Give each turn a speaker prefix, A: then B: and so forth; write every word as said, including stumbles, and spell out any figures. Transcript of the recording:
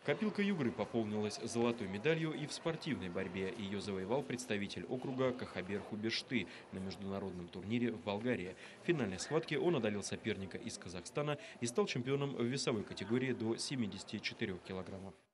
A: Копилка Югры пополнилась золотой медалью и в спортивной борьбе. Ее завоевал представитель округа Кахабер Хубешты на международном турнире в Болгарии. В финальной схватке он одолел соперника из Казахстана и стал чемпионом в весовой категории до семидесяти четырёх килограммов.